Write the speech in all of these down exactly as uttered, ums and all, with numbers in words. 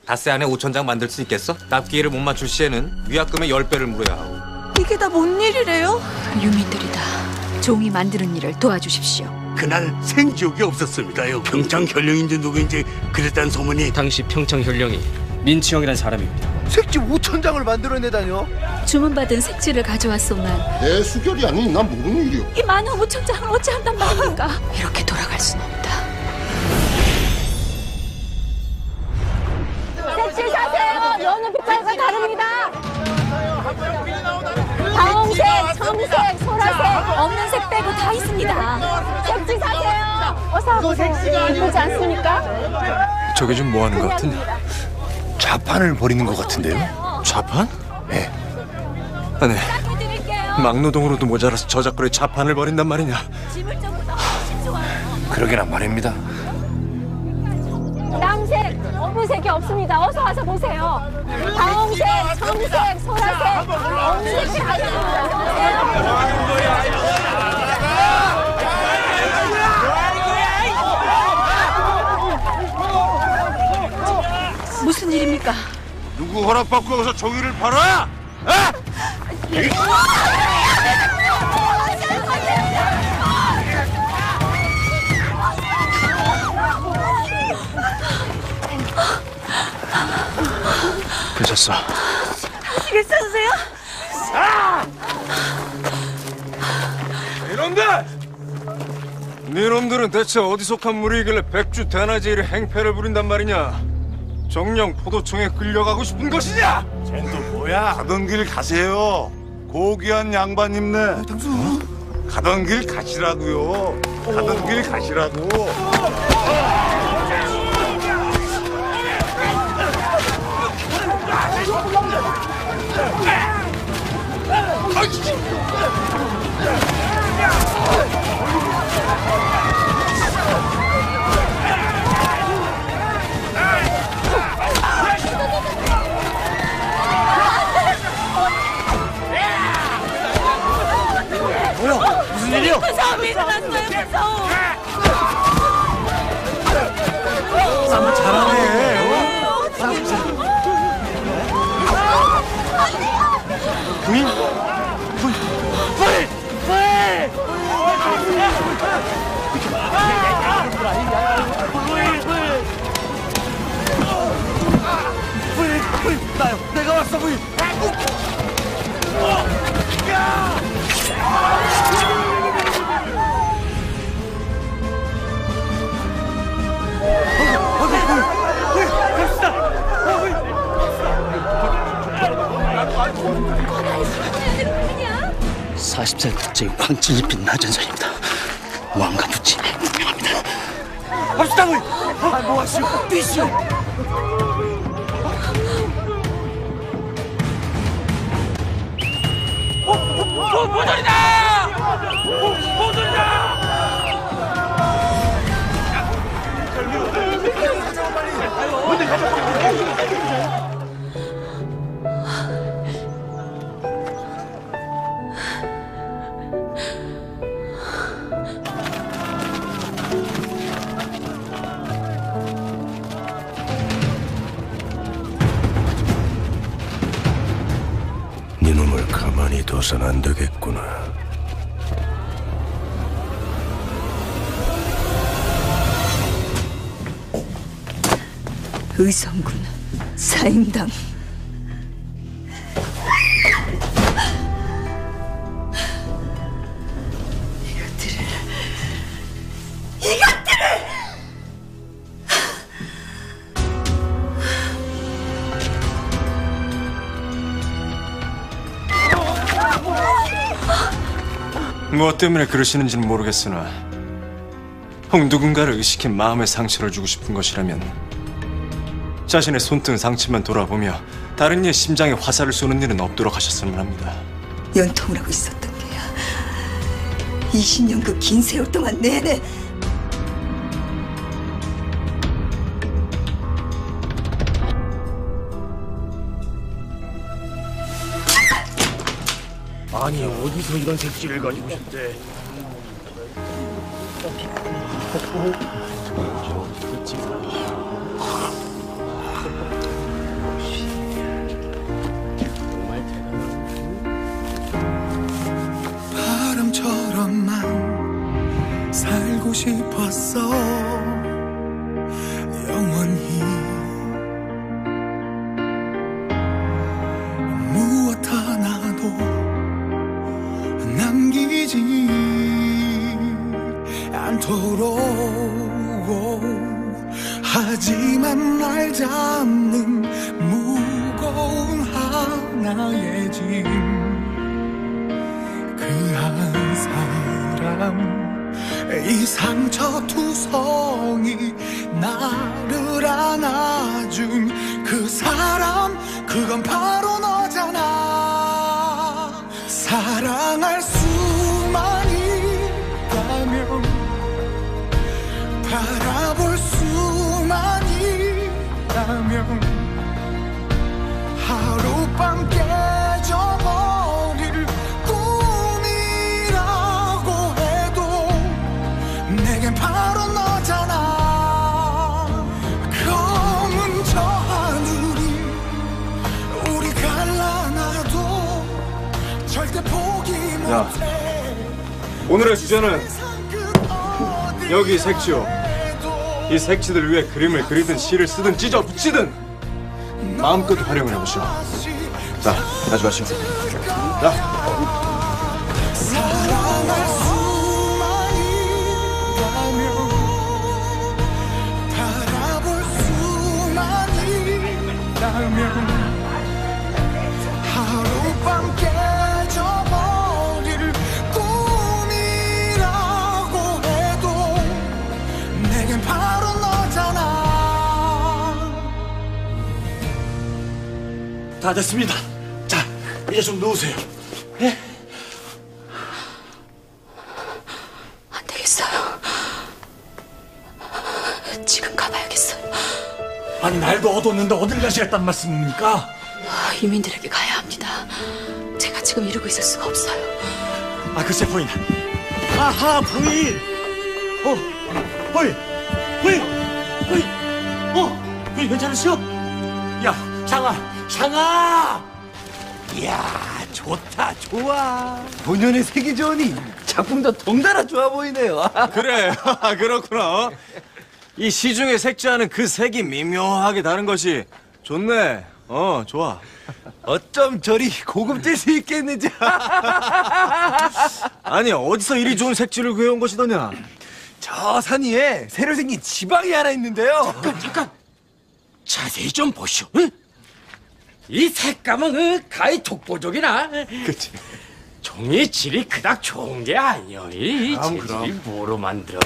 닷새 안에 오천 장 만들 수 있겠어? 납기회를 못 맞출 시에는 위약금의 열 배를 물어야 하고. 이게 다 뭔 일이래요? 유민들이다. 종이 만드는 일을 도와주십시오. 그날 생지옥이 없었습니다요. 평창 현령인지 누구인지 그랬다는 소문이. 당시 평창 현령이 민치형이라는 사람입니다. 색지 오천 장을 만들어내다뇨? 주문받은 색지를 가져왔소만 내 수결이 아닌 난 모르는 일이오. 이 많은 오천 장을 어찌 한단 말입니까? 이렇게 돌아갈 순 없다. 색지 사세요. 여는 빛깔과 다릅니다. 다홍색, 청색, 소라색, 없는 색 빼고 다 있습니다. 색지 사세요. 어서 보세요. 이쁘지 않습니까? 저게 좀 뭐 하는 것 같은? 자판을 벌이는 것 같은데요? 자판? 네. 아니, 막노동으로도 모자라서 저작거리에 자판을 벌인단 말이냐? 그러게나 말입니다. 남색, 어부색이 없습니다. 어서 와서 보세요. 다홍색, 청색, 소라색, 없는 색이 다 있습니다. 무슨 일입니까? 누구 허락받고 여기서 종이를 팔아? 에? 괜찮어. 괜찮으세요? 아! 이놈들! 니놈들은 대체 어디 속한 무리이길래 백주 대낮에 이래 행패를 부린단 말이냐? 정령 포도청에 끌려가고 싶은 것이냐? 쟨 또 뭐야? 가던 길 가세요. 고귀한 양반님네. 당수. 어? 가던 길 가시라고요. 가던 길 가시라고. 뭐야? 무슨 일이요? 무서움이 일어났어요. 무서움. 쌈을 잘하네. 부인? 부인? 부인! 부인! 부인, 부인, 나요. 내가 왔어, 부인. 사십 세 국제의 황칠 입힌 나전선입니다. 왕과 부치 분명합니다. 갑시다, 부인. 아, 뭐 하시오? 뛰시오. 보돌이다! 보돌이다! 니놈을 가만히 둬선 안 되겠구나. 의성군 사임당. 이것들을 이것들을 무엇 때문에 그러시는지는 모르겠으나 혹 누군가를 의식해 마음의 상처를 주고 싶은 것이라면 자신의 손등 상처만 돌아보며 다른 이의 심장에 화살을 쏘는 일은 없도록 하셨으면 합니다. 연통을 하고 있었던 게야. 이십 년 그 긴 세월 동안 내내. 아니, 어디서 이런 색지를 가지고 오셨대? 왔어 영원히 무엇 하나도 남기지 않도록 하지만 날 잡는 무거운 하나의 짐 그 한 사람 이 상처투성이 나를 안아준 그 사람 그건 바로 너잖아 사랑할 수만 있다면 바라볼 수만 있다면 하룻밤 깨져버릴 꿈이라고 해도 내겐 바로 너잖아 검은 저 하늘이 우리 갈라놔도 절대 포기 못해 오늘의 주제는 여기 색지요. 이 색지들 위에 그림을 그리든 시를 쓰든 찢어 붙이든 마음껏 활용을 해보시오. 자, 가져가시오. 자. 사랑할 수만 있다면 바라볼 수만 있다면 하룻밤 깨져버릴 꿈이라고 해도 내겐 바로 너잖아 다 됐습니다. 자, 이제 좀 누우세요. 예? 안 되겠어요. 지금 가봐야겠어요. 아니, 날도 어두웠는데 어딜 가시겠단 말씀입니까? 아, 이민들에게 가야 합니다. 제가 지금 이러고 있을 수가 없어요. 아, 글쎄, 부인. 아하, 부인. 어, 부인. 부인. 부인. 어, 부인 괜찮으시오? 야, 장아, 장아. 이야, 좋다, 좋아. 본연의 색이 좋으니 작품도 덩달아 좋아 보이네요. 그래, 그렇구나. 이 시중에 색지하는 그 색이 미묘하게 다른 것이 좋네. 어, 좋아. 어쩜 저리 고급질 수 있겠는지. 아니, 어디서 이리 좋은 색지를 구해온 것이더냐? 저 산 위에 새로 생긴 지방이 하나 있는데요. 잠깐, 잠깐. 자세히 좀 보시오. 응? 이 색감은 그 가히 독보적이나. 그치. 종이 질이 그닥 좋은 게 아니여. 이 그럼, 재질이 뭐로 만들어?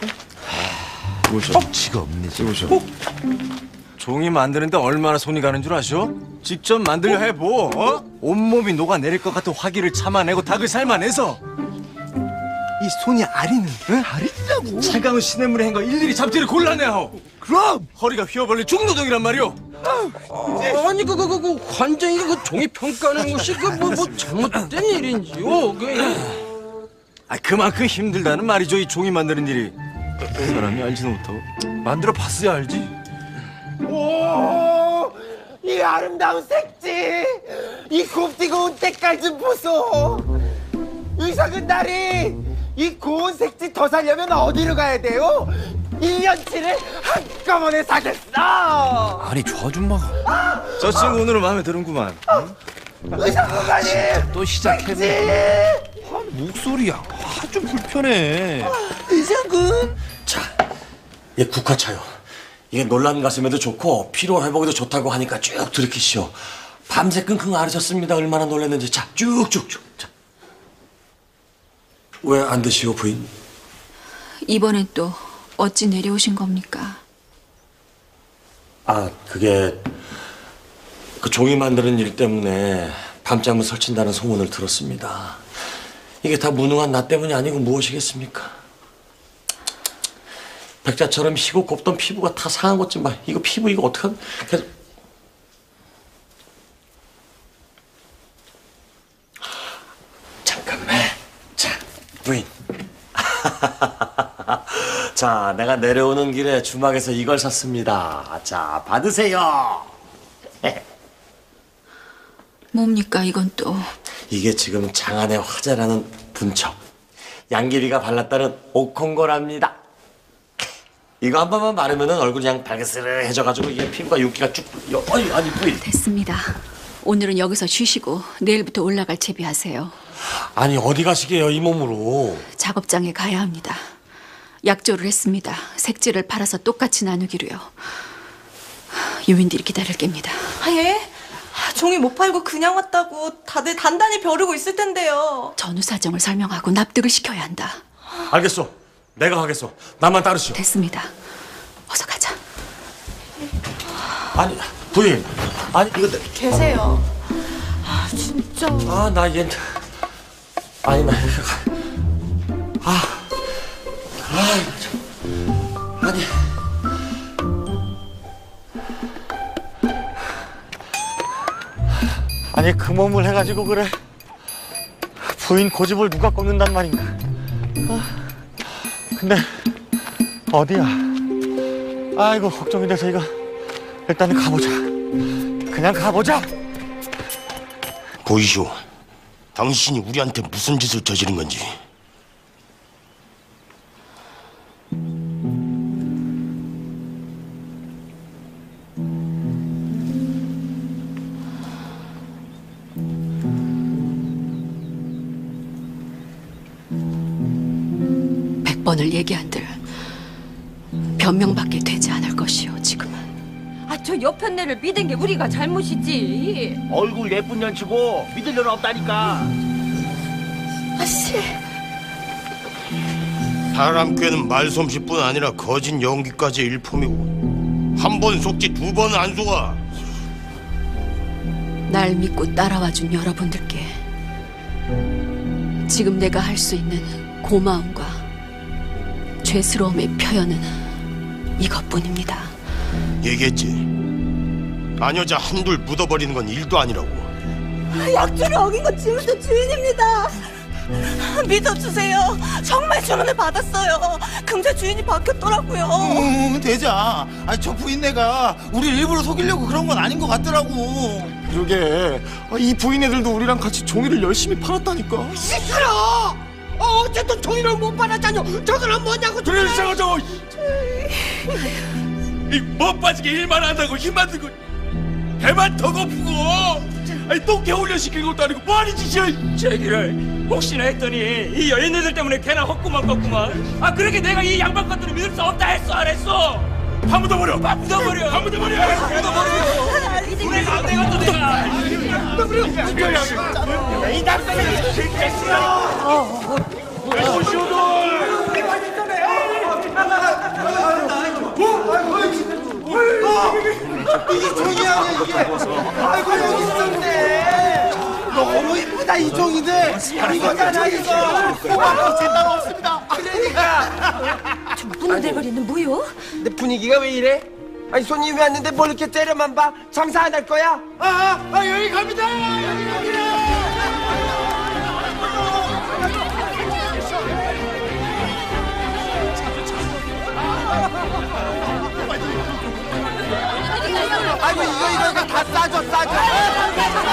억지가 없네, 지금. 종이 만드는데 얼마나 손이 가는 줄 아시오? 직접 만들려 해보. 어? 온몸이 녹아내릴 것 같은 화기를 참아내고 닭을 삶아내서 이 손이 아리는, 응? 아리라고. 차가운 시냇물에 헹궈 일일이 잡티를 골라내하오. 그럼 허리가 휘어버릴 중노동이란 말이오. 아니 그거 그, 그, 그 관장이 그 종이 평가하는 것이 그 뭐 뭐 잘못된 일인지요? 그 아, 그만큼 힘들다는 말이죠. 이 종이 만드는 일이. 사람이 알지도 못하고 만들어 봤어야 알지. 오, 이 아름다운 색지, 이 곱디고운 때깔 좀 보소. 의석은 날이 이 고운 색지 더 사려면 어디로 가야 돼요? 일 년치를 한꺼번에 사겠어. 아니, 저 아줌마가. 저 친구 오늘은 마음에 드는구만. 의석부관님 또 시작했네. 아, 목소리야 아주 불편해. 의석은 자, 이 국화차요. 이게 놀란 가슴에도 좋고 피로 회복에도 좋다고 하니까 쭉 들이키시오. 밤새 끙끙 앓으셨습니다. 얼마나 놀랐는지. 자, 쭉쭉쭉. 자. 왜 안 드시오, 부인? 이번엔 또 어찌 내려오신 겁니까? 아, 그게 그 종이 만드는 일 때문에 밤잠을 설친다는 소문을 들었습니다. 이게 다 무능한 나 때문이 아니고 무엇이겠습니까? 백자처럼 희고 곱던 피부가 다 상한 것 좀 봐. 이거 피부 이거 어떡한... 그래서... 잠깐만. 자, 부인. 자, 내가 내려오는 길에 주막에서 이걸 샀습니다. 자, 받으세요. 뭡니까 이건 또? 이게 지금 장안의 화제라는 분첩. 양귀비가 발랐다는 옥홍고랍니다. 이거 한 번만 바르면은 얼굴이 그냥 발그스해져가지고 이게 피부가 윤기가 쭉. 여, 아니 아니 부인. 됐습니다. 오늘은 여기서 쉬시고 내일부터 올라갈 채비하세요. 아니 어디 가시게요 이 몸으로? 작업장에 가야 합니다. 약조를 했습니다. 색지를 팔아서 똑같이 나누기로요. 유민들이 기다릴 겁니다. 아 예? 종이 못 팔고 그냥 왔다고 다들 단단히 벼르고 있을 텐데요. 전후 사정을 설명하고 납득을 시켜야 한다. 알겠어. 내가 하겠어. 나만 따르시오. 됐습니다. 어서 가자. 아니 부인. 아니 이거 내... 계세요. 아 진짜. 아 나 얘. 아니 나. 아. 아 참. 아니. 아니 그 몸을 해가지고 그래. 부인 고집을 누가 꺾는단 말인가. 아. 근데 어디야? 아이고 걱정이 돼서 이거 일단은 가보자. 그냥 가보자. 보이시오. 당신이 우리한테 무슨 짓을 저지른 건지. 백 번을 얘기한들 변명밖에 되지 않을 것이오 지금은. 아 저 여편네를 믿은 게 우리가 잘못이지. 얼굴 예쁜 년치고 믿을 일 없다니까. 아씨. 사람께는 말솜씨뿐 아니라 거짓 연기까지 일품이고 한 번 속지 두 번은 안 속아. 날 믿고 따라와준 여러분들께 지금 내가 할 수 있는 고마움과 죄스러움의 표현은 이것뿐입니다. 얘기했지. 아녀자 한둘 묻어버리는 건 일도 아니라고. 약주를 어긴 건 지금도 주인입니다. 믿어주세요. 정말 주문을 받았어요. 금세 주인이 바뀌었더라고요. 음, 대자. 아니 저 부인네가 우리를 일부러 속이려고 그런 건 아닌 것 같더라고. 그러게 이 부인애들도 우리랑 같이 종이를 열심히 팔았다니까. 시끄러. 어, 어쨌든 종이를 못 받았잖여. 저거는 뭐냐고. 그래 저거 이못 빠지게 일만 한다고 힘만 들고 배만 더 고프고 아니 또 겨울려 시킨 것도 아니고 뭐하는 짓이야. 제기를 혹시나 했더니 이 여인네들 때문에 걔나 헛구만 껐구만. 아 그렇게 내가 이 양반 것들을 믿을 수 없다 했어 안 했어? 다 묻어버려. 다 묻어버려. 다 묻어버려. 묻어버려. 우리가 안 되겠다 내가. 묻어버려. 이 남편이 실패했어. 이게 종이 아니야 이게. 아이고 여기 있었네. 너무 이쁘다 이 종이들. 이거잖아 이거. 고맙고 재단 없습니다. 그러니까. 좀 무너들거리는 무효? 내 분위기가 왜 이래? 아니 손님이 왔는데 뭘 이렇게 때려만 봐? 장사 안 할 거야? 아, 아, 아 여기 갑니다. 여기 갑니다. 아이고 이거 이거 이거 다 싸줘 싸줘.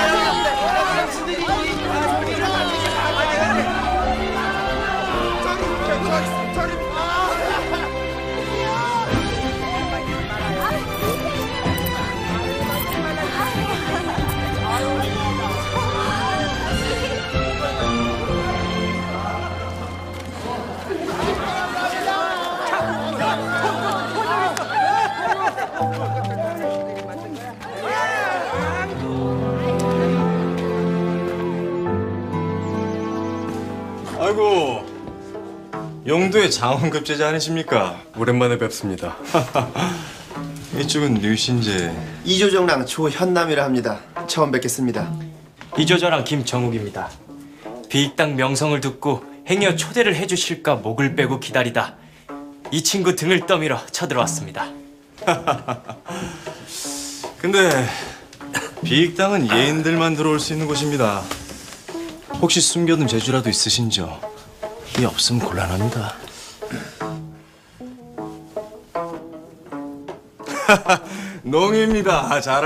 아이고 영도의 장원급제자 아니십니까? 오랜만에 뵙습니다. 이쪽은 류신재. 이조정랑 조현남이라 합니다. 처음 뵙겠습니다. 이조정랑 김정욱입니다. 비익당 명성을 듣고 행여 초대를 해주실까 목을 빼고 기다리다 이 친구 등을 떠밀어 쳐들어왔습니다. 근데 비익당은 예인들만 들어올 수 있는 곳입니다. 혹시 숨겨둔 재주라도 있으신지요? 이 없으면 곤란합니다. 농입니다. 잘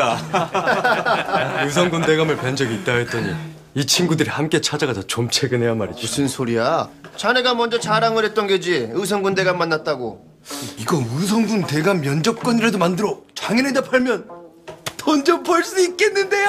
왔소이다. 의성군 대감을 뵌 적이 있다 했더니 이 친구들이 함께 찾아가서 좀 최근에야 말이지. 무슨 소리야? 자네가 먼저 자랑을 했던 게지. 의성군 대감 만났다고. 이거 의성군 대감 면접권이라도 만들어 장인에다 팔면 돈 좀 벌 수 있겠는데요?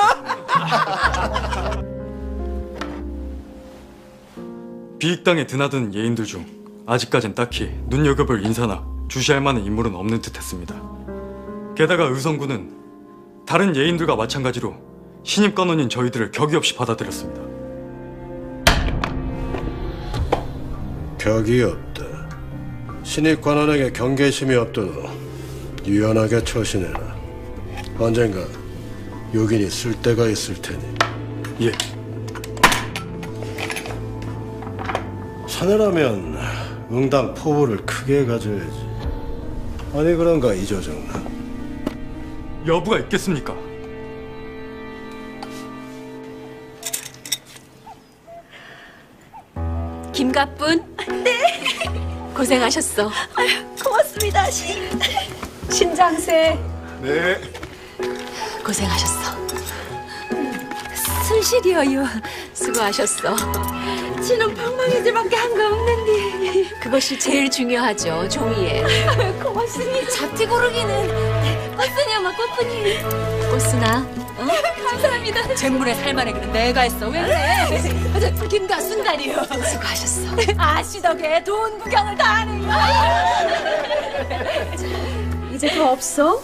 비익당에 드나든 예인들 중 아직까진 딱히 눈여겨볼 인사나 주시할 만한 인물은 없는 듯했습니다. 게다가 의성군은 다른 예인들과 마찬가지로 신입 관원인 저희들을 격이 없이 받아들였습니다. 격이 없다. 신입 관원에게 경계심이 없도록 유연하게 처신해라. 언젠가 요긴이 쓸 때가 있을 테니. 예. 사내라면 응당 포부를 크게 가져야지. 아니 그런가 이조정나? 여부가 있겠습니까? 김가뿐. 네. 고생하셨어. 아유, 고맙습니다, 신. 신장세. 네. 고생하셨어. 순실이여요. 수고하셨어. 지는 방망이질밖에 한 거 없는데. 그것이 제일 중요하죠, 종이에. 아유, 고맙습니다. 잡티 고르기는 꽃순이 엄마 꽃순이. 꽃순아. 어? 감사합니다. 잼물에 살만해 그래 내가 했어. 왜 그래? 김가 순간이요. 수고하셨어. 아씨 덕에 돈 구경을 다 하네요. 이제 더 없어?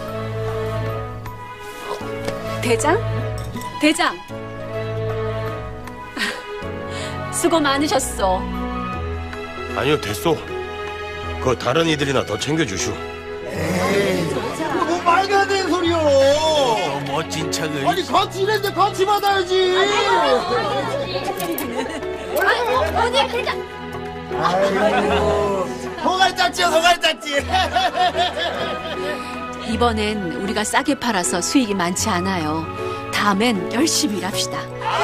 대장? 대장! 수고 많으셨어. 아니요, 됐소. 그 다른 이들이나 더 챙겨주시오. 뭐 말도 안 되는 소리요. 어, 멋진 척을. 아니 같이 일했는데 같이 받아야지. 아이고, 어디 대장. 아이고, 소갈 짰지요, 소갈 짰지. 이번엔 우리가 싸게 팔아서 수익이 많지 않아요. 다음엔 열심히 일합시다.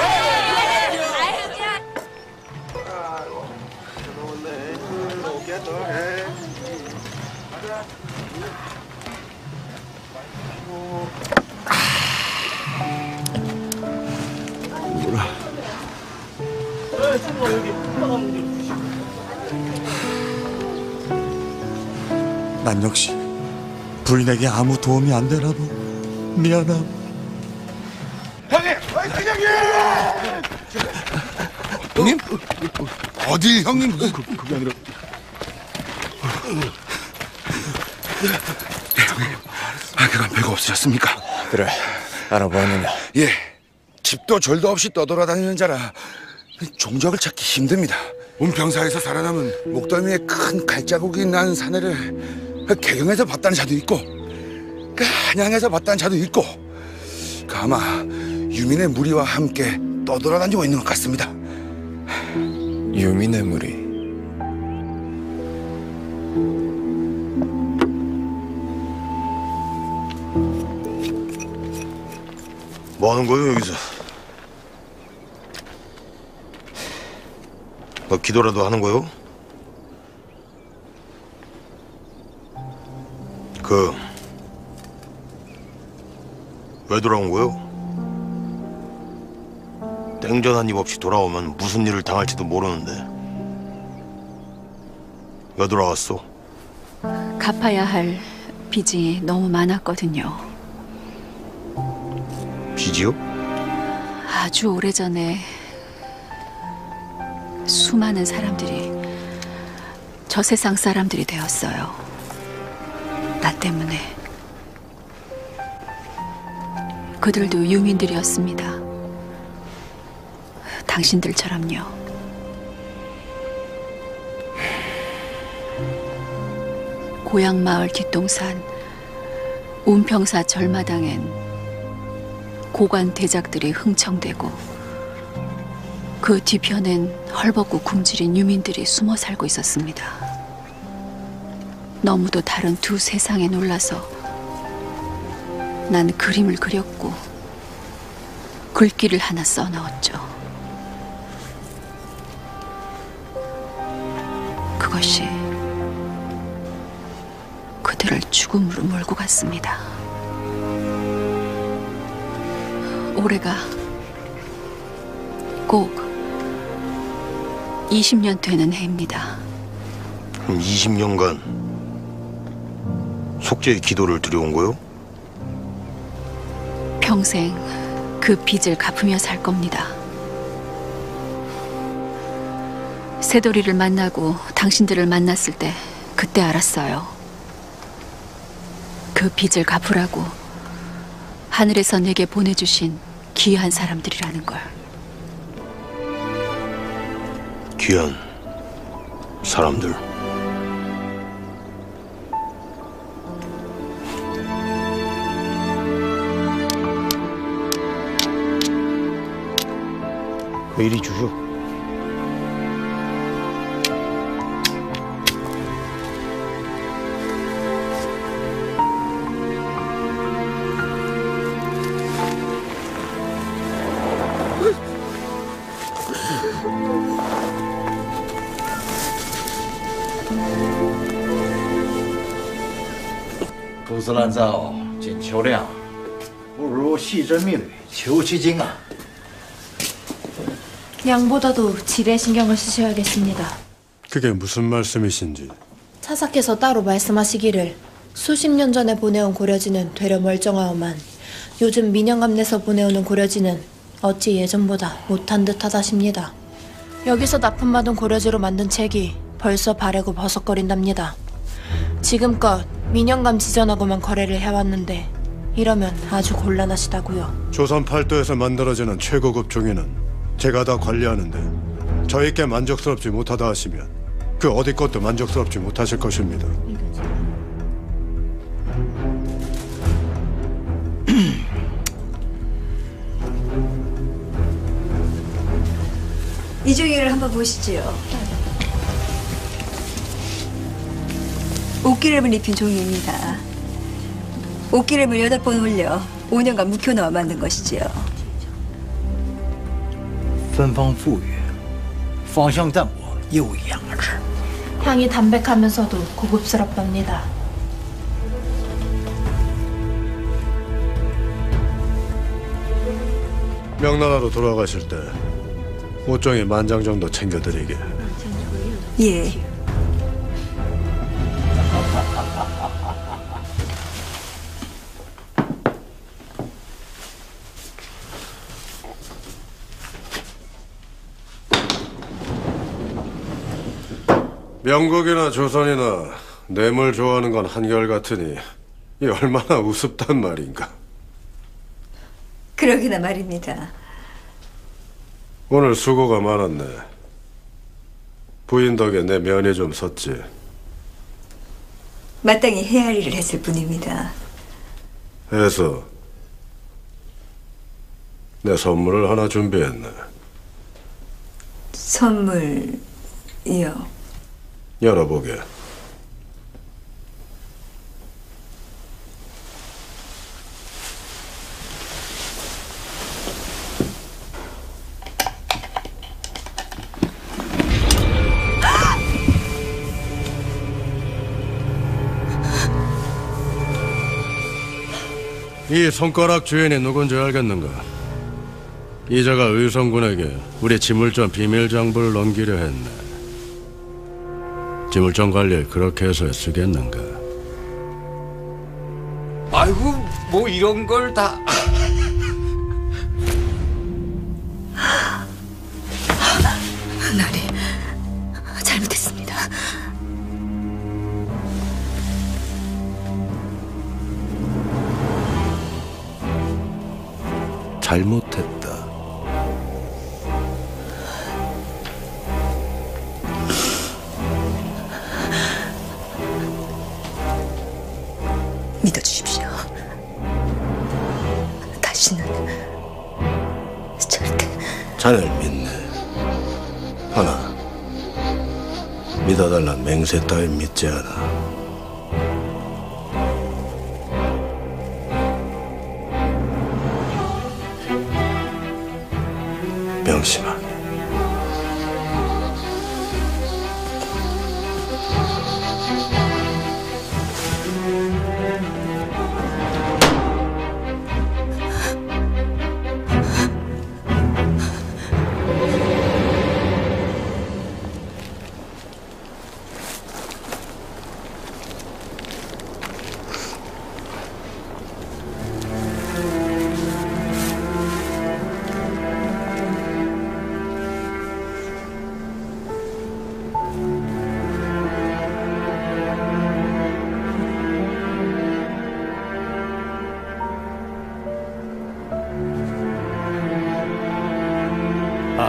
난 역시 부인에게 아무 도움이 안 되나 보. 미안함. 형님! 형님! 형님? 어딜 형님? 그, 그, 그게 아니라 아, 그건 별거 없으셨습니까? 그래, 알아보았느냐? 예, 집도 절도 없이 떠돌아다니는 자라 종적을 찾기 힘듭니다. 운평사에서 살아남은 목덜미에 큰 갈자국이 난 사내를 개경에서 봤다는 자도 있고 그 한양에서 봤다는 자도 있고 그 아마 유민의 무리와 함께 떠돌아다니고 있는 것 같습니다. 유민의 무리? 뭐 하는 거예요, 여기서? 뭐 기도라도 하는 거요? 그... 왜 돌아온 거요? 땡전 한 입 없이 돌아오면 무슨 일을 당할지도 모르는데 왜 돌아왔어? 갚아야 할 빚이 너무 많았거든요. 빚이요? 아주 오래전에 수많은 사람들이 저 세상 사람들이 되었어요. 나 때문에. 그들도 유민들이었습니다. 당신들처럼요. 고향 마을 뒷동산 운평사 절마당엔 고관 대작들이 흥청대고 그 뒤편엔 헐벗고 굶주린 유민들이 숨어 살고 있었습니다. 너무도 다른 두 세상에 놀라서 난 그림을 그렸고 글귀를 하나 써넣었죠. 그것이 그들을 죽음으로 몰고 갔습니다. 올해가 꼭 이십 년 되는 해입니다. 그럼 이십 년간 속죄의 기도를 드려온 거요? 평생 그 빚을 갚으며 살 겁니다. 새돌이를 만나고 당신들을 만났을 때 그때 알았어요. 그 빚을 갚으라고 하늘에서 내게 보내주신 귀한 사람들이라는 걸. 귀한 사람들. 이리 주쇼. 狗子烂灶见秋凉，不如细针密缕求其精啊。 양보다도 질에 신경을 쓰셔야겠습니다. 그게 무슨 말씀이신지. 차사께서 따로 말씀하시기를 수십 년 전에 보내온 고려지는 되려 멀쩡하오만 요즘 민영감내서 보내오는 고려지는 어찌 예전보다 못한 듯하다십니다. 여기서 납품받은 고려지로 만든 책이 벌써 바래고 버석거린답니다. 지금껏 민영감 지전하고만 거래를 해왔는데 이러면 아주 곤란하시다고요. 조선 팔도에서 만들어지는 최고급 종이는 제가 다 관리하는데 저희께 만족스럽지 못하다 하시면 그 어디 것도 만족스럽지 못하실 것입니다. 이 종이를 한번 보시지요. 옷기름을 입힌 종이입니다. 옷기름을 여덟 번 올려 오 년간 묵혀넣어 만든 것이지요. 芬芳馥郁，芳香淡泊，又雅致。 향이 담백하면서도 고급스럽답니다. 명나라로 돌아가실 때 옷종이 만장 정도 챙겨드리게. 예. 영국이나 조선이나 뇌물 좋아하는 건 한결같으니 이 얼마나 우습단 말인가. 그러기나 말입니다. 오늘 수고가 많았네. 부인 덕에 내 면이 좀 섰지. 마땅히 해야 할 일을 했을 뿐입니다. 해서 내 선물을 하나 준비했네. 선물이요? 열어보게. 이 손가락 주인이 누군지 알겠는가? 이자가 의성군에게 우리 지물전 비밀 장부를 넘기려 했네. 지물전 관리를 그렇게 해서 쓰겠는가? 아이고 뭐 이런 걸 다. 나리 잘못했습니다. 잘못했다. 믿어주십시오. 다시는 절대. 자네를 믿네. 하나, 믿어달란 맹세 따위 믿지 않아. 명심하게.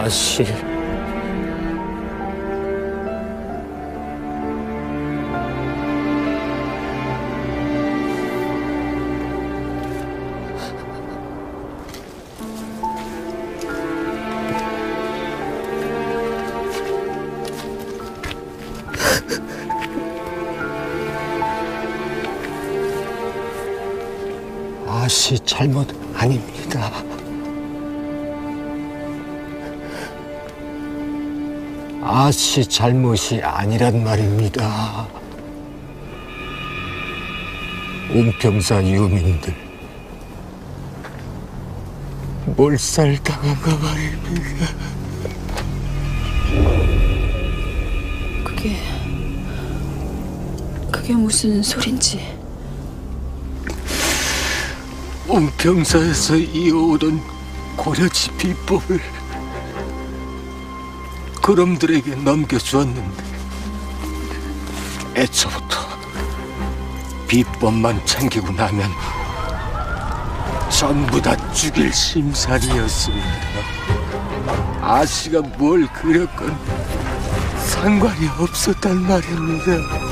아씨. 아씨 잘못 아닙니다. 아씨 잘못이 아니란 말입니다. 온평사 유민들 몰살당한 거 말입니다. 그게 그게 무슨 소린지. 온평사에서 이어오던 고려지 비법을 그놈들에게 넘겨주었는데 애초부터 비법만 챙기고 나면 전부 다 죽일 심산이었습니다. 아씨가 뭘 그렸건 상관이 없었단 말입니다.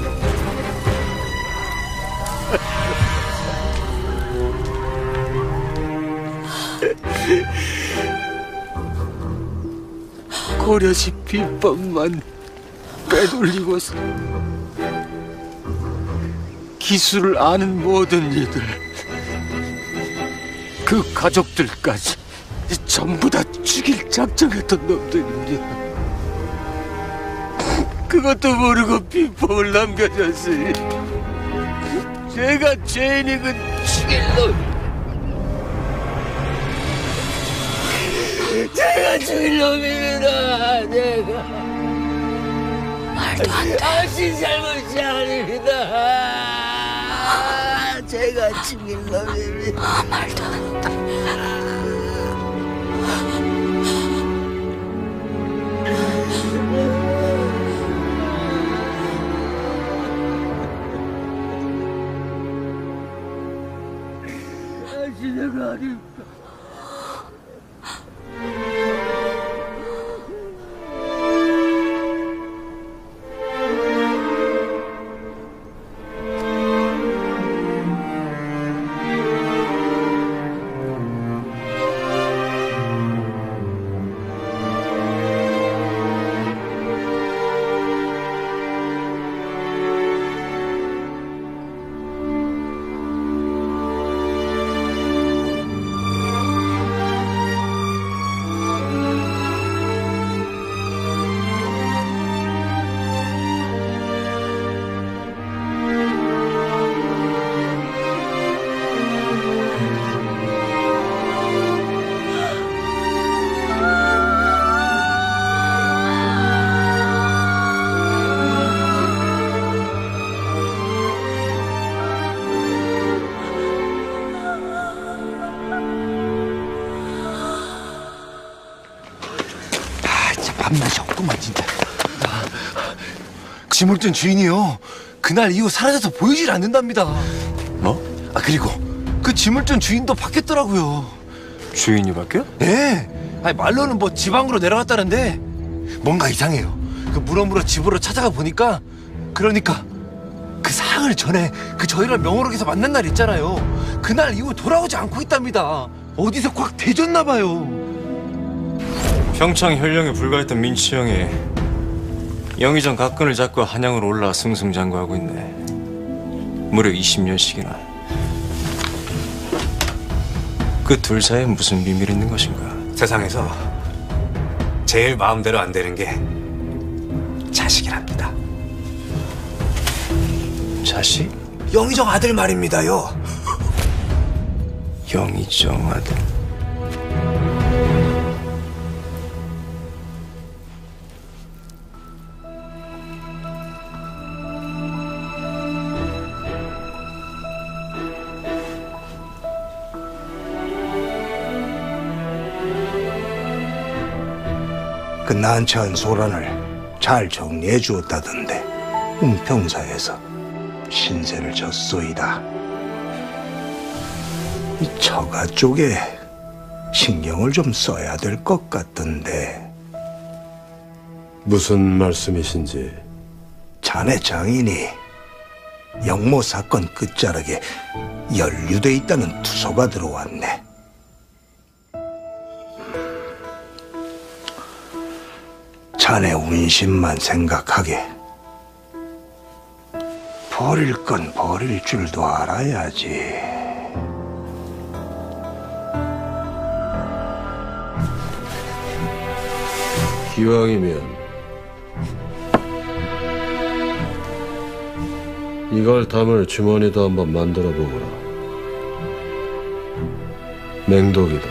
고려시 비법만 빼돌리고서 기술을 아는 모든 이들, 그 가족들까지 전부 다 죽일 작정했던 놈들입니다. 그것도 모르고 비법을 남겨줬으니 제가 죄인이군 죽일 놈. 제가 죽일 놈입니다. 내가 말도 안 돼. 아씨 잘못이 아닙니다. 제가 죽일 놈입니다. 아, 말도 안 돼. 아씨 내가 아닙니다. 밤낮이 없구만 진짜. 아, 지물전 주인이요 그날 이후 사라져서 보이질 않는답니다. 뭐? 아 그리고 그 지물전 주인도 바뀌었더라고요. 주인이 바뀌어? 네. 아니 말로는 뭐 지방으로 내려갔다는데 뭔가 이상해요. 그 물어물어 집으로 찾아가 보니까 그러니까 그 사흘 전에 그 저희랑 명호록에서 만난 날 있잖아요. 그날 이후 돌아오지 않고 있답니다. 어디서 꽉 대졌나 봐요. 평창 현령에 불과했던 민치 형이 영의정 각근을 잡고 한양으로 올라 승승장구하고 있네. 무려 이십 년씩이나. 그 둘 사이에 무슨 비밀이 있는 것인가? 세상에서 제일 마음대로 안 되는 게 자식이랍니다. 자식? 영의정 아들 말입니다요. 영의정 아들. 그 난처한 소란을 잘 정리해 주었다던데 은평사에서 신세를 졌소이다. 이 처가 쪽에 신경을 좀 써야 될 것 같던데. 무슨 말씀이신지. 자네 장인이 영모 사건 끝자락에 연루돼 있다는 투서가 들어왔네. 자네 운신만 생각하게. 버릴 건 버릴 줄도 알아야지. 기왕이면 이걸 담을 주머니도 한번 만들어 보거라. 맹독이다.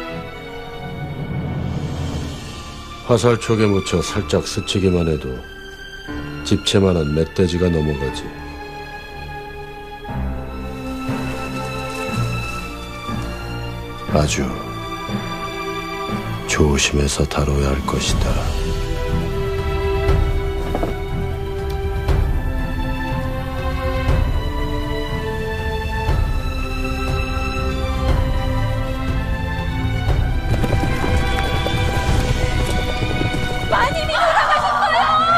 화살촉에 묻혀 살짝 스치기만 해도 집채만한 멧돼지가 넘어가지. 아주 조심해서 다뤄야 할 것이다. 마님이 돌아가셨어요!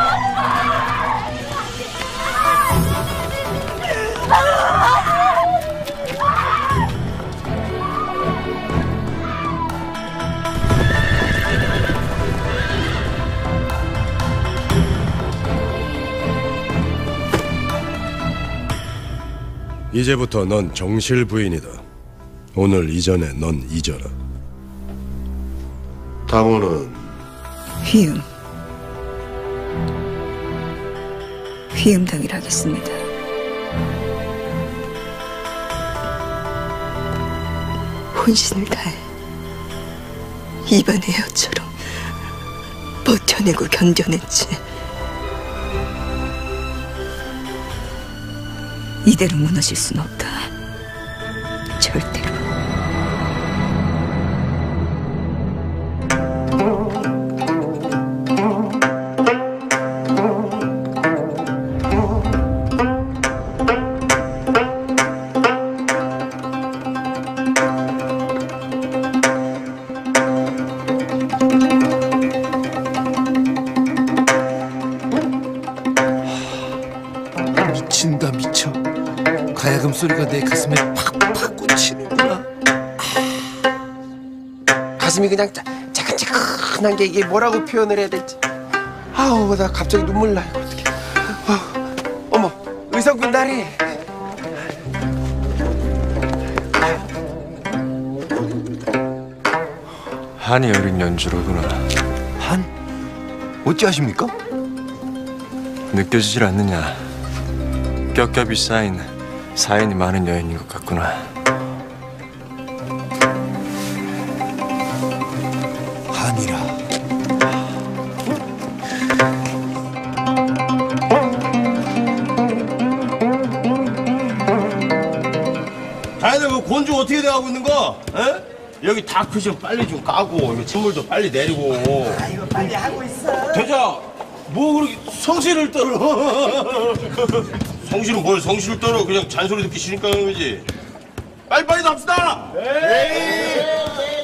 이제부터 넌 정실 부인이다. 오늘 이전에 넌 잊어라. 당호는 휘음. 휘음당이라 하겠습니다. 혼신을 다해 입안의 여처럼 버텨내고 견뎌냈지. 이대로 무너질 순 없다. 절대로. 미친다 미쳐. 가야금 소리가 내 가슴에 팍팍 꽂히는구나. 가슴이 그냥 짜, 짜근짜근한 게 이게 뭐라고 표현을 해야 될지. 아우, 나 갑자기 눈물 나. 이거 어떡해. 아, 어머, 의성군 나리. 한이 어린 연주로구나. 한? 어찌하십니까? 느껴지질 않느냐. 겹겹이 쌓인 사연이 많은 여인인 것 같구나. 한이라. 자네들 그 곤주 어떻게 돼가고 있는 거? 에? 여기 다크 좀 빨리 좀 까고 여기 침물도 빨리 내리고. 아, 이거 빨리 하고 있어. 대장, 뭐 그렇게 성실을 떨어? 성실은 뭘 성실을 떨어? 그냥 잔소리 듣기 싫으니까 하는 거지. 빨리빨리 합시다. 네.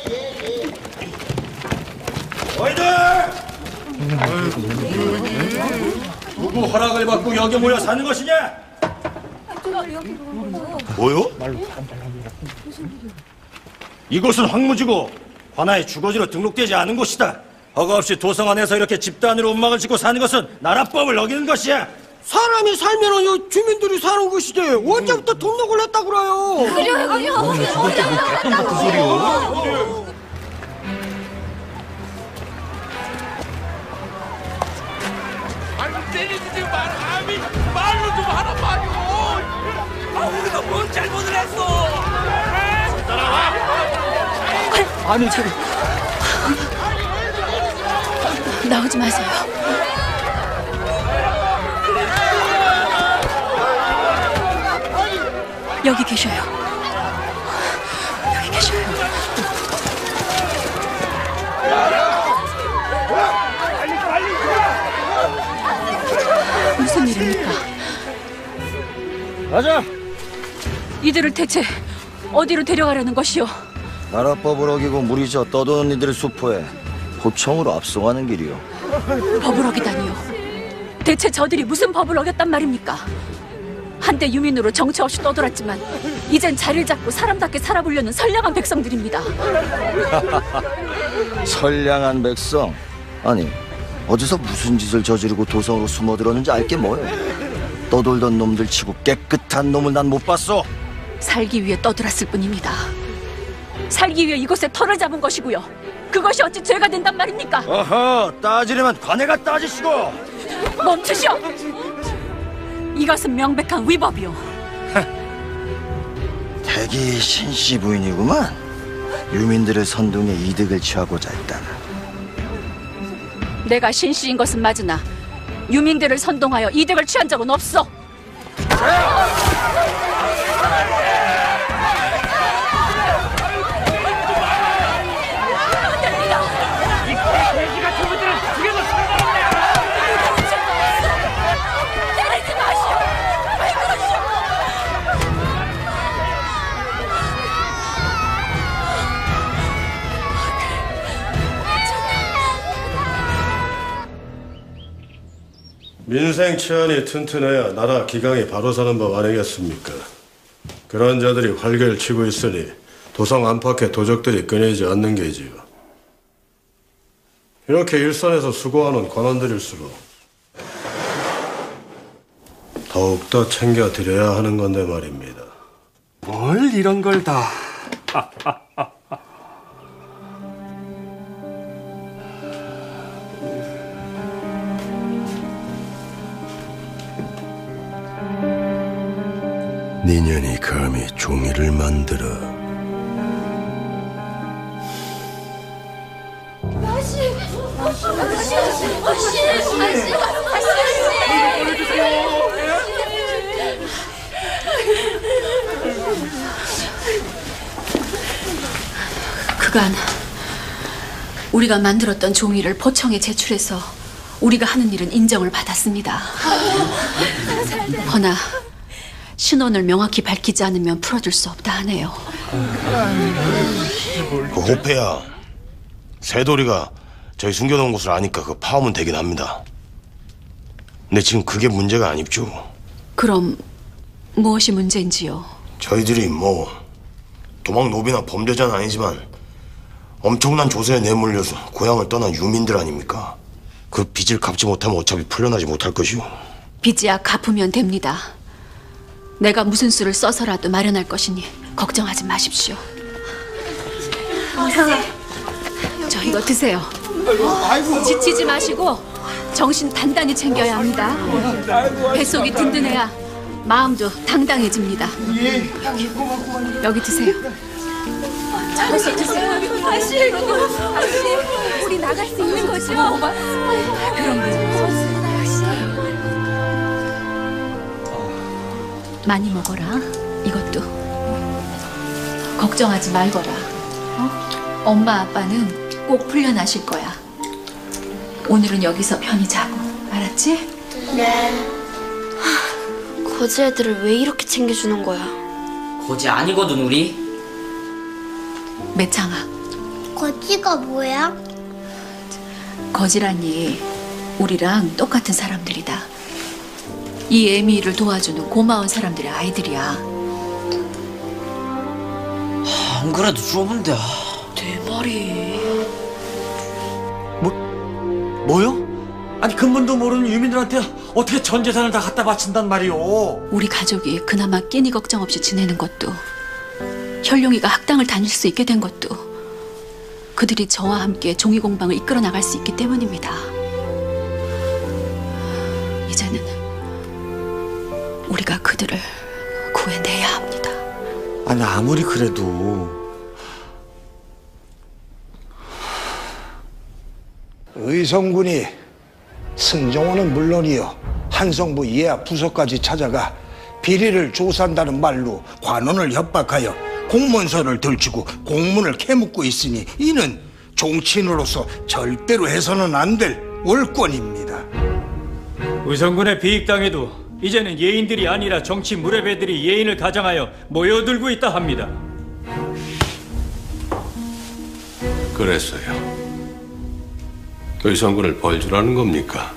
너희들 누구 허락을 받고 여기 모여 사는 것이냐? 뭐요? 이곳은 황무지고 관아의 주거지로 등록되지 않은 곳이다. 허가 없이 도성 안에서 이렇게 집단으로 운막을 짓고 사는 것은 나라법을 어기는 것이야. 사람이 살면은 요 주민들이 사는 곳이지. 언제부터 등록을 했다 그래요? 그래요, 그래요. 오늘 죽을 때뭐 개똥 같은 소리요. 아니 때리지 말, 아미 말로 좀 하란 말이오. 아 우리가 뭔 잘못을 했어? 따라와. 아니 저기 나오지 마세요. 여기 계셔요. 여기 계셔요. 무슨 일입니까? 맞아. 이들을 대체 어디로 데려가려는 것이오? 나라법을 어기고 무리져 떠도는 이들을 수포해 포청으로 압송하는 길이요. 법을 어기다니요. 대체 저들이 무슨 법을 어겼단 말입니까? 한때 유민으로 정처 없이 떠돌았지만 이젠 자리를 잡고 사람답게 살아보려는 선량한 백성들입니다. 선량한 백성? 아니, 어디서 무슨 짓을 저지르고 도성으로 숨어들었는지 알게 뭐요. 떠돌던 놈들 치고 깨끗한 놈을 난 못 봤어. 살기 위해 떠들었을 뿐입니다. 살기 위해 이곳에 터를 잡은 것이고요. 그것이 어찌 죄가 된단 말입니까? 어허, 따지려면 관해가 따지시고. 멈추시오. 이것은 명백한 위법이오. 대기 신씨 부인이구만. 유민들을 선동해 이득을 취하고자 했다나. 내가 신씨인 것은 맞으나 유민들을 선동하여 이득을 취한 적은 없어. 민생 치안이 튼튼해야 나라 기강이 바로 사는 법 아니겠습니까? 그런 자들이 활개를 치고 있으니 도성 안팎의 도적들이 끊이지 않는 게지요. 이렇게 일선에서 수고하는 관원들일수록 더욱더 챙겨드려야 하는 건데 말입니다. 뭘 이런 걸 다... 니년이 감히 종이를 만들어. 아씨, 아씨, 아씨, 아씨, 그간 우리가 만들었던 종이를 포청에 제출해서 우리가 하는 일은 인정을 받았습니다. 허나 신원을 명확히 밝히지 않으면 풀어줄 수 없다 하네요. 그 호패야, 새돌이가 저희 숨겨놓은 곳을 아니까 그 파오면 되긴 합니다. 근데 지금 그게 문제가 아니죠. 그럼 무엇이 문제인지요? 저희들이 뭐 도망 노비나 범죄자는 아니지만 엄청난 조세에 내몰려서 고향을 떠난 유민들 아닙니까? 그 빚을 갚지 못하면 어차피 풀려나지 못할 것이오. 빚이야 갚으면 됩니다. 내가 무슨 수를 써서라도 마련할 것이니 걱정하지 마십시오. 형아, 저 이거 드세요. 지치지 마시고 정신 단단히 챙겨야 합니다. 뱃속이 든든해야 마음도 당당해집니다. 여기, 여기 드세요. 다시 드세요. 다시, 다시. 우리 나갈 수 있는 거죠? 그럼요. 많이 먹어라. 이것도. 걱정하지 말거라. 어? 엄마 아빠는 꼭 풀려나실 거야. 오늘은 여기서 편히 자고. 알았지? 네. 거지 애들을 왜 이렇게 챙겨주는 거야? 거지 아니거든 우리. 매창아. 거지가 뭐야? 거지라니 우리랑 똑같은 사람들이다. 이 애미를 도와주는 고마운 사람들의 아이들이야. 안 그래도 좁은데. 내 말이. 뭐요? 아니 근본도 모르는 유민들한테 어떻게 전 재산을 다 갖다 바친단 말이오? 우리 가족이 그나마 끼니 걱정 없이 지내는 것도, 현룡이가 학당을 다닐 수 있게 된 것도 그들이 저와 함께 종이 공방을 이끌어 나갈 수 있기 때문입니다. 이제는 우리가 그들을 구해내야 합니다. 아니 아무리 그래도 의성군이 승정원은 물론이요 한성부 예하 부서까지 찾아가 비리를 조사한다는 말로 관원을 협박하여 공문서를 들추고 공문을 캐묻고 있으니 이는 종친으로서 절대로 해서는 안 될 월권입니다. 의성군의 비익당에도 이제는 예인들이 아니라 정치 무례배들이 예인을 가장하여 모여들고 있다 합니다. 그랬어요. 의성군을 벌주라는 겁니까?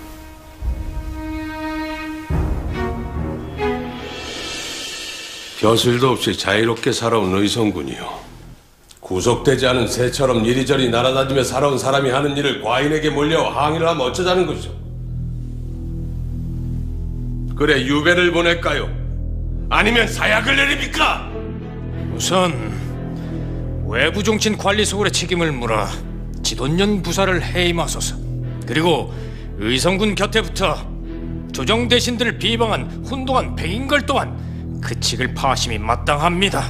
벼슬도 없이 자유롭게 살아온 의성군이요. 구속되지 않은 새처럼 이리저리 날아다니며 살아온 사람이 하는 일을 과인에게 몰려 항의를 하면 어쩌자는 거죠? 그래 유배를 보낼까요? 아니면 사약을 내립니까? 우선 외부 정치인 관리소굴의 책임을 물어 지돈년 부사를 해임하소서. 그리고 의성군 곁에 붙어 조정 대신들을 비방한 훈동한 백인걸 또한 그 직을 파심이 마땅합니다.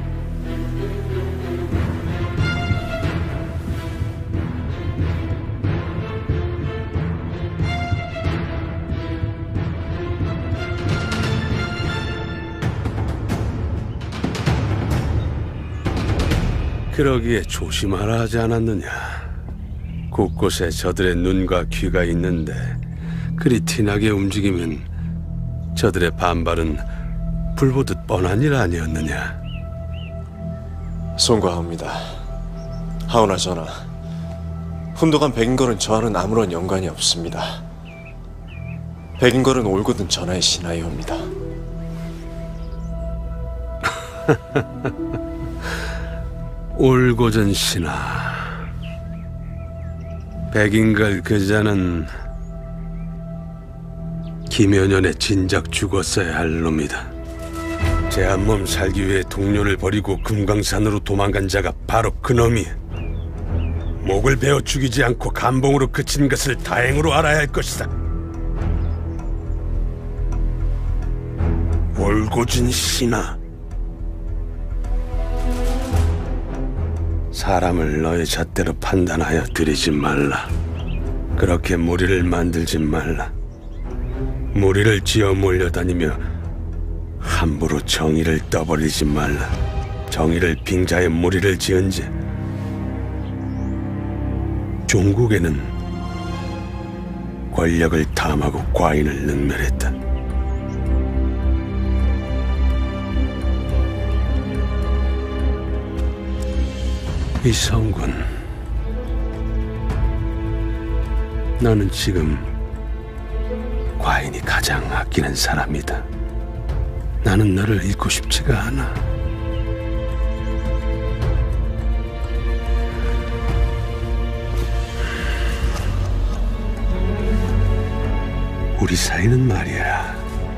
그러기에 조심하라 하지 않았느냐. 곳곳에 저들의 눈과 귀가 있는데 그리 티나게 움직이면 저들의 반발은 불보듯 뻔한 일 아니었느냐. 송구합니다. 하오나 전하, 훈독한 백인걸은 저와는 아무런 연관이 없습니다. 백인걸은 올곧은 전하의 신하이옵니다. 올고전 신하. 백인걸 그자는 김연연의 진작 죽었어야 할 놈이다. 제 한 몸 살기 위해 동료를 버리고 금강산으로 도망간 자가 바로 그놈이. 목을 베어 죽이지 않고 감봉으로 그친 것을 다행으로 알아야 할 것이다. 올고진 신하. 사람을 너의 잣대로 판단하여 들이지 말라. 그렇게 무리를 만들지 말라. 무리를 지어 몰려다니며 함부로 정의를 떠버리지 말라. 정의를 빙자해 무리를 지은 지 종국에는 권력을 탐하고 과인을 능멸했다. 의성군, 너는 지금 과인이 가장 아끼는 사람이다. 나는 너를 잃고 싶지가 않아. 우리 사이는 말이야,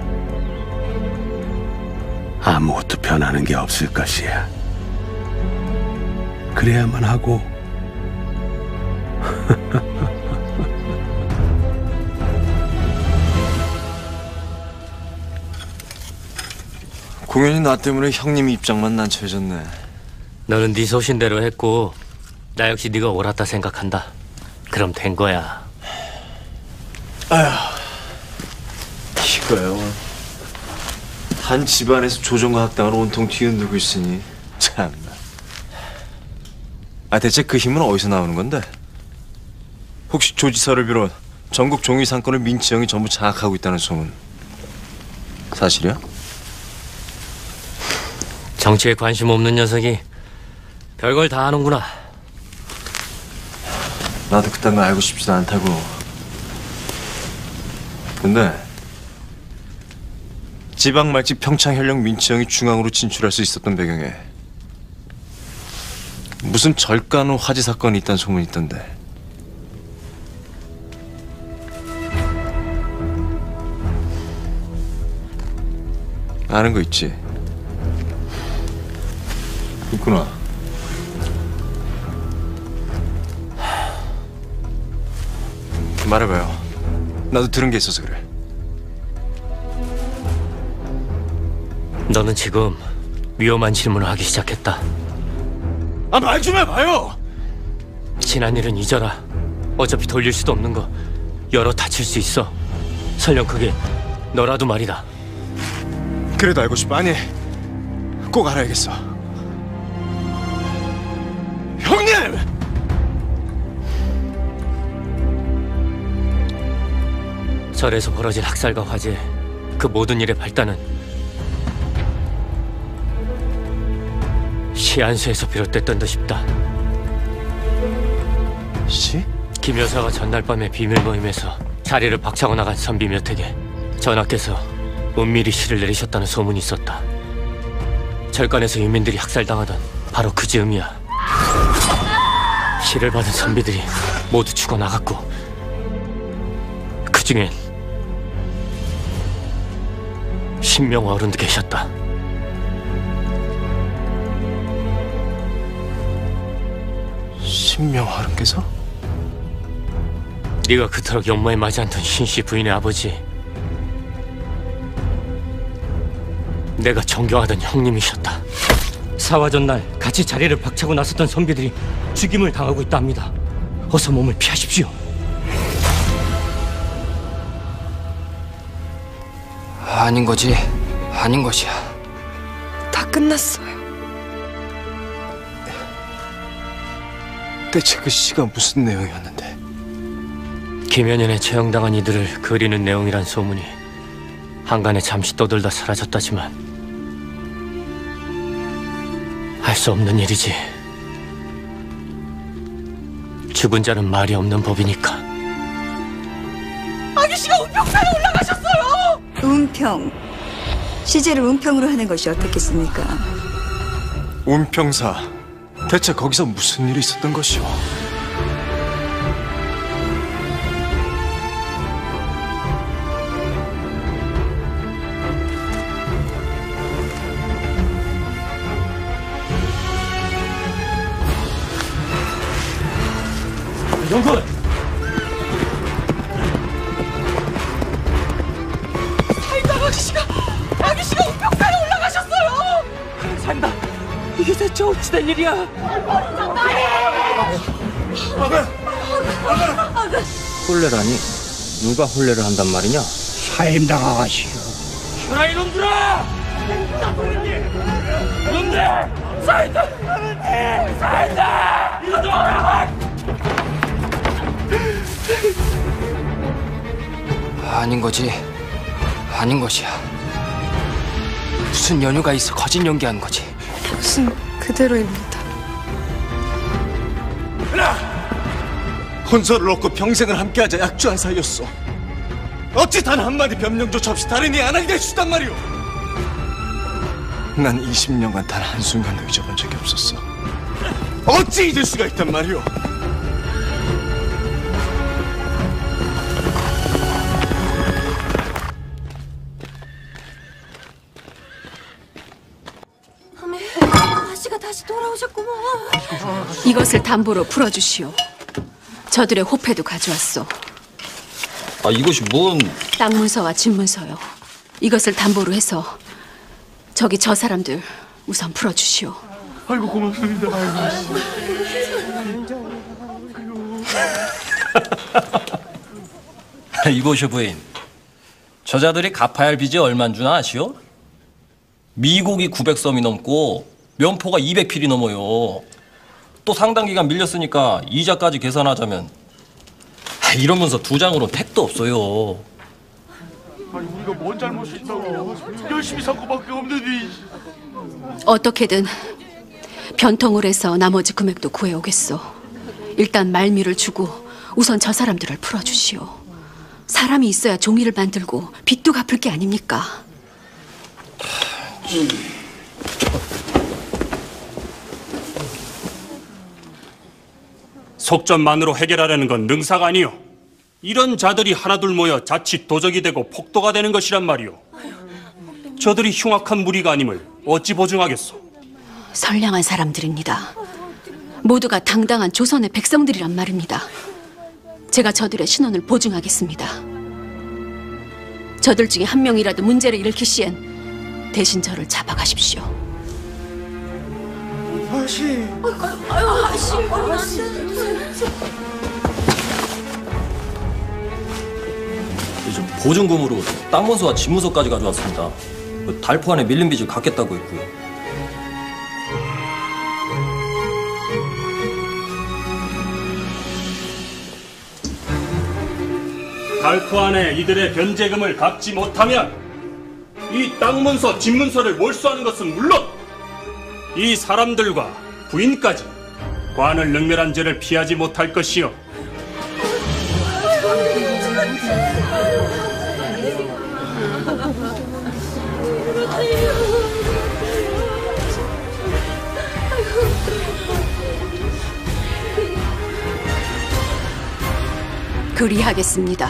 아무것도 변하는 게 없을 것이야. 그래야만 하고 공연이 나 때문에 형님 입장만 난처해졌네. 너는 네 소신대로 했고 나 역시 네가 옳았다 생각한다. 그럼 된 거야. 아휴, 이거요. 한 집안에서 조정과 학당을 온통 뒤흔들고 있으니 참나. 아, 대체 그 힘은 어디서 나오는 건데? 혹시 조지사를 비롯 전국 종이 상권을 민치형이 전부 장악하고 있다는 소문 사실이야? 정치에 관심 없는 녀석이 별걸 다 아는구나. 나도 그딴 거 알고 싶지도 않다고. 근데 지방 말집 평창 현령 민치형이 중앙으로 진출할 수 있었던 배경에 무슨 절간후 화재 사건이 있다는 소문이 있던데. 아는 거 있지? 있구나. 말해봐요. 나도 들은 게 있어서 그래. 너는 지금 위험한 질문을 하기 시작했다. 아, 말 좀 해봐요. 지난 일은 잊어라. 어차피 돌릴 수도 없는 거 열어 다칠 수 있어. 설령 그게 너라도 말이다. 그래도 알고 싶어. 아니, 꼭 알아야겠어. 형님! 절에서 벌어진 학살과 화재, 그 모든 일의 발단은 시안수에서 비롯됐던 듯 싶다. 김 여사가 전날 밤에 비밀 모임에서 자리를 박차고 나간 선비 몇에게 전하께서 은밀히 시를 내리셨다는 소문이 있었다. 절간에서 유민들이 학살당하던 바로 그 즈음이야. 시를 받은 선비들이 모두 죽어나갔고 그 중엔 신명 어른도 계셨다. 신명 어른께서? 네가 그토록 연모에 맞이 않던 신씨 부인의 아버지, 내가 존경하던 형님이셨다. 사화 전날 같이 자리를 박차고 나섰던 선비들이 죽임을 당하고 있다 합니다. 어서 몸을 피하십시오. 아닌 거지, 아닌 것이야. 다 끝났어요. 대체 그 시가 무슨 내용이었는데? 김연연에 처형당한 이들을 그리는 내용이란 소문이 한간에 잠시 떠돌다 사라졌다지만 할 수 없는 일이지. 죽은 자는 말이 없는 법이니까. 아기씨가 운평사에 올라가셨어요! 운평. 시제를 운평으로 하는 것이 어떻겠습니까? 운평사. 대체 거기서 무슨 일이 있었던 것이오? 영군! 살다 아기씨가 아기씨가 운평사에 올라가셨어요. 산다. 이게 대체 어찌된 일이야? 혼례라니? 누가 혼례를 한단 말이냐? 사임당 아가씨요. 야 이놈들아! 이놈들! 사이다! 사이다! 이거 놔라! 아닌 거지, 아닌 것이야. 무슨 연유가 있어 거짓 연기하는 거지. 당신 그대로입니다. 혼서를 얻고 평생을 함께하자 약주한 사이였어. 어찌 단 한마디 변명조차 없이 다른 이 안 하게 해주단 말이오. 난 이십 년간 단 한순간도 잊어본 적이 없었어. 어찌 잊을 수가 있단 말이오. 아씨가 다시 돌아오셨구먼. 이것을 담보로 풀어주시오. 저들의 호패도 가져왔소. 아, 이것이 뭔... 땅 문서와 집 문서요. 이것을 담보로 해서 저기 저 사람들 우선 풀어주시오. 아이고 고맙습니다. 이보시오 부인, 저자들이 갚아야 할 빚이 얼만 주나 아시오? 미국이 구백 섬이 넘고 면포가 이백 필이 넘어요. 또 상당 기간 밀렸으니까 이자까지 계산하자면 이러면서 두 장으로는 택도 없어요. 아니 우리가 뭔 잘못이 있다고 열심히 산 거밖에 없는데. 어떻게든 변통을 해서 나머지 금액도 구해오겠소. 일단 말미를 주고 우선 저 사람들을 풀어주시오. 사람이 있어야 종이를 만들고 빚도 갚을 게 아닙니까? 속전만으로 해결하려는 건 능사가 아니오. 이런 자들이 하나둘 모여 자칫 도적이 되고 폭도가 되는 것이란 말이오. 저들이 흉악한 무리가 아님을 어찌 보증하겠소? 선량한 사람들입니다. 모두가 당당한 조선의 백성들이란 말입니다. 제가 저들의 신원을 보증하겠습니다. 저들 중에 한 명이라도 문제를 일으킬 시엔 대신 저를 잡아가십시오. 아씨. 아유, 아씨. 아씨. 요즘 보증금으로 땅 문서와 집 문서까지 가져왔습니다. 달포 안에 밀린 빚을 갚겠다고 했고요. 달포 안에 이들의 변제금을 갚지 못하면 이 땅 문서, 집 문서를 몰수하는 것은 물론 이 사람들과 부인까지 관을 능멸한 죄를 피하지 못할 것이요. 그리하겠습니다.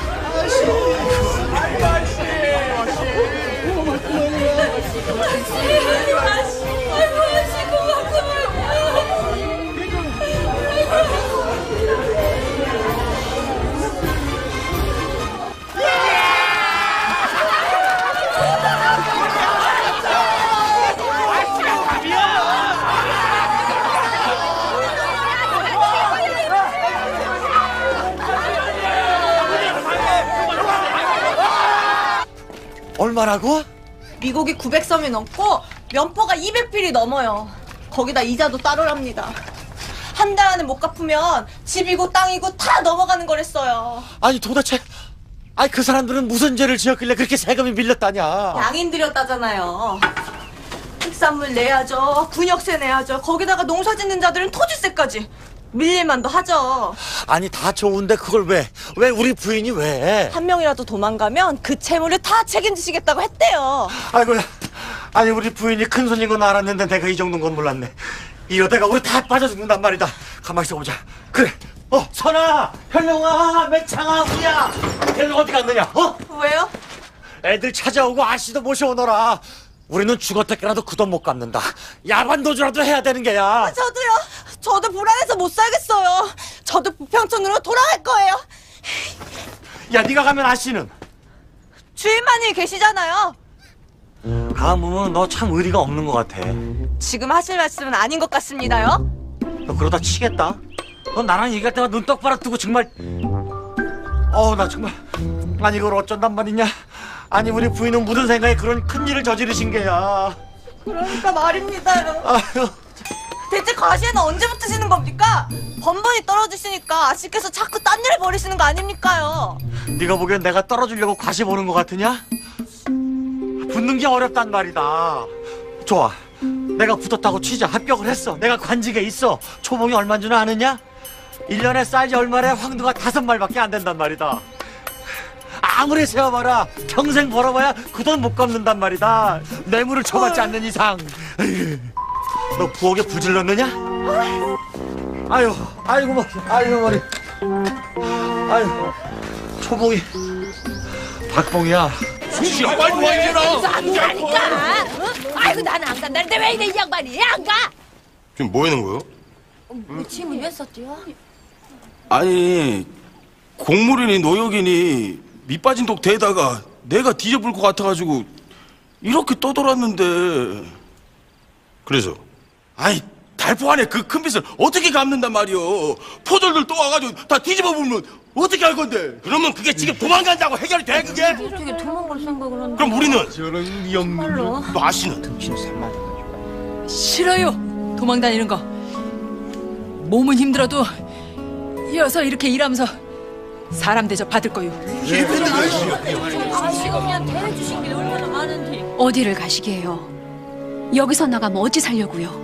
얼마라고? 미국이 구백 섬이 넘고 면포가 이백 필이 넘어요. 거기다 이자도 따로랍니다. 한 달 안에 못 갚으면 집이고 땅이고 다 넘어가는 거랬어요. 아니 도대체 아니 그 사람들은 무슨 죄를 지었길래 그렇게 세금이 밀렸다냐? 양인 들였다잖아요. 특산물 내야죠. 군역세 내야죠. 거기다가 농사 짓는 자들은 토지세까지. 밀릴만도 하죠. 아니 다 좋은데 그걸 왜? 왜 우리 부인이 왜? 한 명이라도 도망가면 그 채무를 다 책임지시겠다고 했대요. 아이고야. 아니 우리 부인이 큰손인 건 알았는데 내가 이 정도인 건 몰랐네. 이러다가 우리 다 빠져 죽는단 말이다. 가만히 있어보자. 그래. 어 선아, 현영아, 매창아, 우야. 걔는 어디 갔느냐? 어? 왜요? 애들 찾아오고 아씨도 모셔오너라. 우리는 죽었다기라도 그 돈 못 갚는다. 야반도주라도 해야 되는 게야. 아, 저도요. 저도 불안해서 못 살겠어요. 저도 부평촌으로 돌아갈 거예요. 야, 네가 가면 아씨는? 주인만이 계시잖아요. 가문은 너 참 의리가 없는 것 같아. 지금 하실 말씀은 아닌 것 같습니다요. 너 그러다 치겠다. 너 나랑 얘기할 때마다 눈 똑바로 뜨고 정말. 어우 나 정말. 아니 이걸 어쩐단 말이냐. 아니 우리 부인은 무슨 생각에 그런 큰일을 저지르신 게야. 그러니까 말입니다요. 아유. 대체 과시에는 언제 붙으시는 겁니까? 번번이 떨어지시니까 아씨께서 자꾸 딴 일을 벌이시는 거 아닙니까요? 네가 보기엔 내가 떨어지려고 과시 보는 것 같으냐? 붙는 게 어렵단 말이다. 좋아. 내가 붙었다고 치자. 합격을 했어. 내가 관직에 있어. 초봉이 얼마인 줄 아느냐? 일 년에 쌀이 얼마래? 황두가 다섯 말밖에 안 된단 말이다. 아무리 세어봐라 평생 벌어봐야 그 돈 못 갚는단 말이다. 뇌물을 쳐받지 않는 이상. 너 부엌에 불 질렀느냐? 아유, 아이고 머리, 아이고 머리. 아유, 초봉이 박봉이야. 수시야 빨리 와 이제나. 안 가니까. 아이고 나는 안 간다는데 왜 이래 이 양반이 안 가? 지금 뭐 하는 거요? 응? 짐을 왜 썼대요? 아니 공무원이 노역이니 밑빠진 독 대다가 내가 뒤져볼 것 같아가지고 이렇게 떠돌았는데. 그래서? 아이 달포 안에 그 큰 빚을 어떻게 갚는단 말이오. 포졸들 또 와가지고 다 뒤집어 보면 어떻게 할 건데? 그러면 그게 지금 도망간다고 해결이 돼 그게? 어떻게 도망갈 생각을 하는 그럼 우리는? 저런 위험물. 너 아씨는? 싫어요. 도망 다니는 거. 몸은 힘들어도 이어서 이렇게 일하면서 사람 대접 받을 거요. 아시고면 대해주신 게 얼마나 많은데. 어디를 가시게요? 여기서 나가면 어찌 살려고요?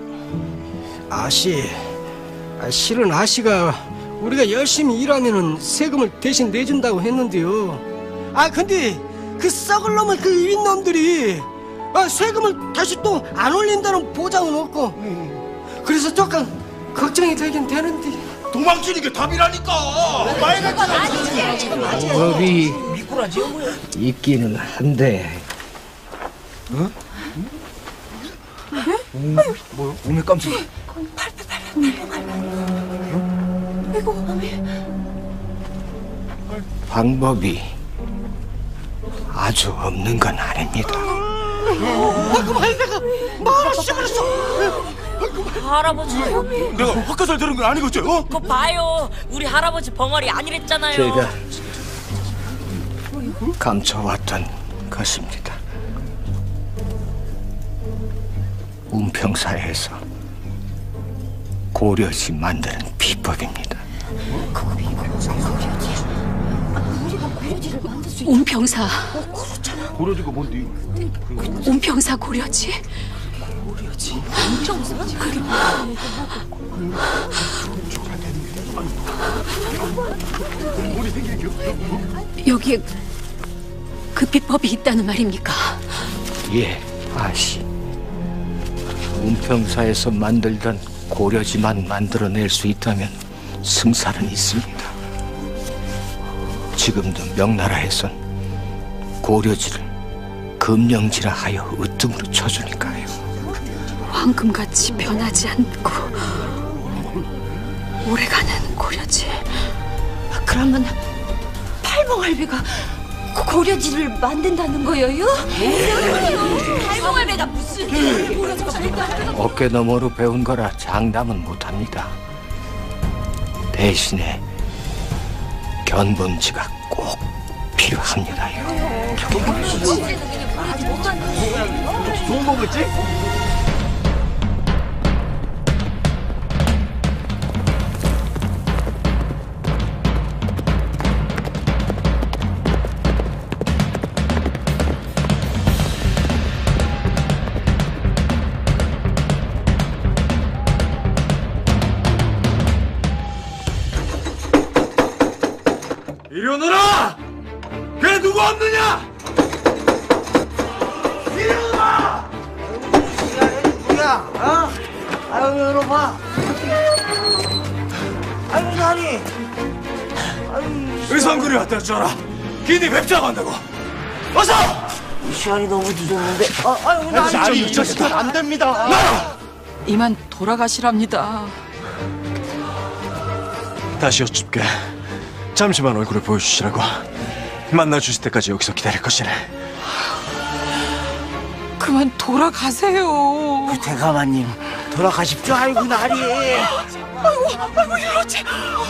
아씨, 아, 실은 아씨가 우리가 열심히 일하면은 세금을 대신 내준다고 했는데요. 아 근데 그 썩을 놈의 그 윗놈들이 아, 세금을 다시 또 안 올린다는 보장은 없고 그래서 조금 걱정이 되긴 되는데. 도망치는 게 답이라니까. 법이 있기는 한데. 어? 음, 뭐야? 오메 깜짝이야. 이거 방법이 아주 없는 건 아닙니다. 방금 할배가 말을 씹어냈어. 할아버지. 내가 헛것을 들은 건 아니겠죠? 어? 그거 봐요. 우리 할아버지 벙어리 아니랬잖아요. 제가 감춰왔던 것입니다. 운평사에서 고려시 만드는 비법입니다. 운평사. 고려지가 뭔데? 운평사 고려지? 고려지? 운평사? 그게 여기에 그 비법이 있다는 말입니까? 예, 아씨. 운평사에서 만들던 고려지만 만들어낼 수 있다면 승산은 있습니다. 지금도 명나라에선 고려지를 금령지라 하여 으뜸으로 쳐주니까요. 황금같이 변하지 않고 오래가는 고려지. 그러면 팔봉할배가 고려지를 만든다는 거예요? 팔봉할배가 무슨... 어깨 너머로 배운 거라 장담은 못합니다. 대신에 견본지가 꼭 필요합니다요. 좋은 거겠지? 이리 오너라! 걔 누구 없느냐? 이리 오너라! 누구야? 어? 아유, 열어봐. 아유, 나니. 의성군이 왔다 줘라. 기니 뵙자고 한다고. 어서! 이 시간이 너무 늦었는데. 아, 아유, 나니. 아니, 늦었으면 안 됩니다. 나라! 이만 돌아가시랍니다. 다시 여쭙게. 잠시만 얼굴을 보여주시라고. 만나주실 때까지 여기서 기다릴 것이네. 그만 돌아가세요. 대감마님, 돌아가십시오. 아이고, 나리. 아이고, 아이고, 이러지.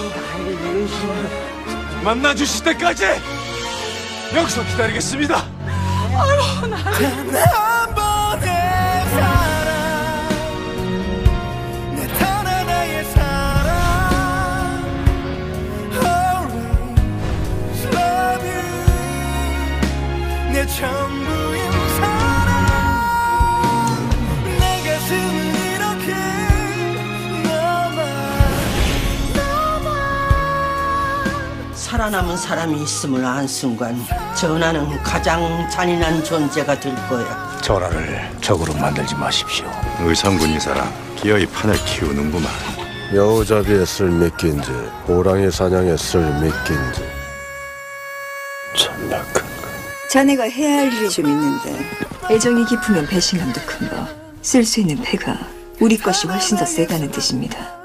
만나주실 때까지 여기서 기다리겠습니다. 아이고, 나리. 한 번의 사랑, 내 단 하나의 사랑. Always love you, 내 전부인 사랑. 내 가슴을 이렇게 너만 너만. 살아남은 사람이 있음을 안 순간 전하는 가장 잔인한 존재가 될 거야. 전하를 적으로 만들지 마십시오. 의성군이 사람 기어이 판을 키우는구만. 여우잡이에 쓸 미끼인지 호랑이 사냥에 쓸 미끼인지 참 약한 거. 자네가 해야 할 일이 좀 있는데 애정이 깊으면 배신감도 큰 법. 쓸 수 있는 패가 우리 것이 훨씬 더 세다는 뜻입니다.